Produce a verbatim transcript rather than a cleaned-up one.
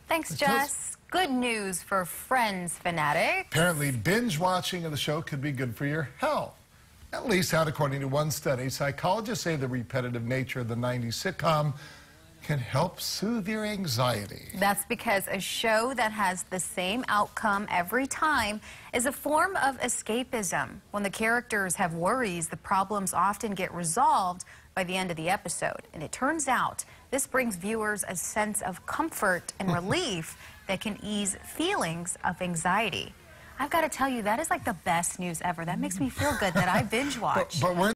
Thanks, Jess. Good news for Friends fanatics. Apparently, binge watching of the show could be good for your health. At least that according to one study. Psychologists say the repetitive nature of the nineties sitcom can help soothe your anxiety. That's because a show that has the same outcome every time is a form of escapism. When the characters have worries, the problems often get resolved by the end of the episode. And it turns out this brings viewers a sense of comfort and relief that can ease feelings of anxiety. I've got to tell you, that is like the best news ever. That makes me feel good that I binge watch. But, but we're